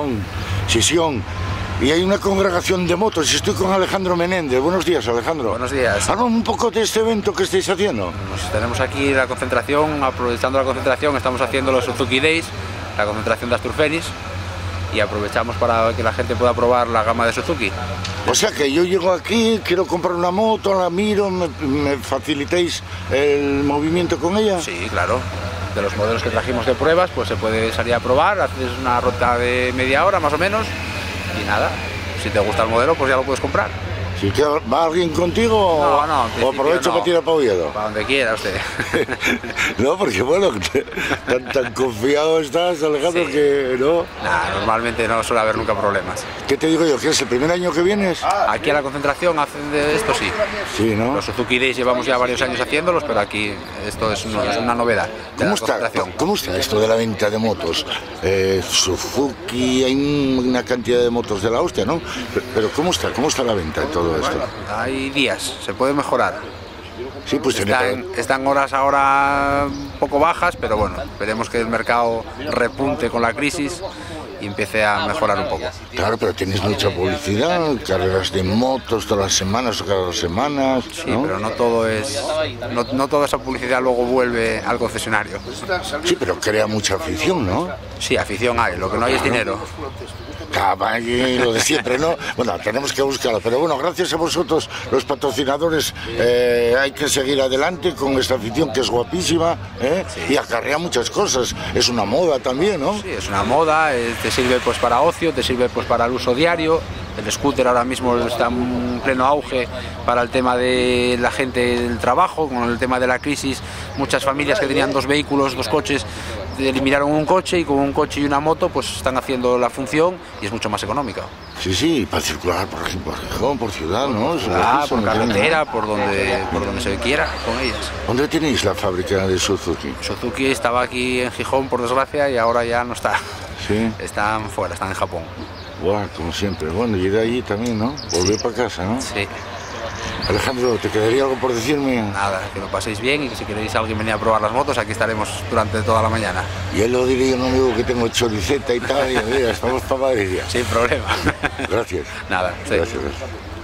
Sisión. Y hay una congregación de motos y estoy con Alejandro Menéndez. Buenos días, Alejandro. Buenos días. Háblame un poco de este evento que estáis haciendo. Tenemos aquí la concentración, aprovechando la concentración, estamos haciendo los Suzuki Days, la concentración de Astur Fenix, y aprovechamos para que la gente pueda probar la gama de Suzuki. O sea que yo llego aquí, quiero comprar una moto, la miro, ¿me facilitáis el movimiento con ella? Sí, claro. De los modelos que trajimos de pruebas, pues se puede salir a probar, haces una ruta de media hora más o menos, y nada, si te gusta el modelo, pues ya lo puedes comprar. Si ¿va alguien contigo o aprovecho para tirar para Oviedo? Para donde quiera usted. No, porque bueno, tan confiado estás, Alejandro, sí, que no. Nah, normalmente no suele haber nunca problemas. ¿Qué te digo yo? ¿Que es el primer año que vienes? Aquí a la concentración hacen de esto, sí. Sí, ¿no? Los Suzuki Days llevamos ya varios años haciéndolos, pero aquí esto es una novedad. ¿Cómo está esto de la venta de motos? Suzuki, hay una cantidad de motos de la hostia, ¿no? Pero ¿cómo está la venta de todo esto? Hay días, se puede mejorar. Sí, pues están horas ahora un poco bajas, pero bueno, esperemos que el mercado repunte con la crisis y empiece a mejorar un poco. Claro, pero tienes mucha publicidad, carreras de motos todas las semanas o cada 2 semanas. Sí, ¿no? Pero no todo es, no toda esa publicidad luego vuelve al concesionario. Sí, pero crea mucha afición, ¿no? Sí, afición hay, lo que no hay es dinero. Lo de siempre, ¿no? Bueno, tenemos que buscarlo, pero bueno, gracias a vosotros, los patrocinadores, hay que seguir adelante con esta afición que es guapísima, sí, y acarrea muchas cosas. Es una moda también, ¿no? Sí, es una moda, te sirve pues para ocio, te sirve pues para el uso diario. El scooter ahora mismo está en pleno auge para el tema de la gente del trabajo, con el tema de la crisis. Muchas familias que tenían 2 vehículos, 2 coches, eliminaron un coche y con un coche y una moto pues están haciendo la función y es mucho más económica. Sí, sí, para circular por ejemplo, por Gijón, por ciudad, ¿no? Por carretera, por donde se quiera con ellas. ¿Dónde tenéis la fábrica de Suzuki? Suzuki estaba aquí en Gijón, por desgracia, y ahora ya no está. ¿Sí? Están fuera, están en Japón. Buah, como siempre. Bueno, ir allí también, ¿no? Volver para casa, ¿no? Sí. Alejandro, ¿te quedaría algo por decirme? Nada, que lo paséis bien y que si queréis alguien venir a probar las motos, aquí estaremos durante toda la mañana. Y él lo diré, yo no digo que tengo choriceta y tal, y mira, estamos para Madrid ya. Sin problema. Gracias. Nada, sí. Gracias.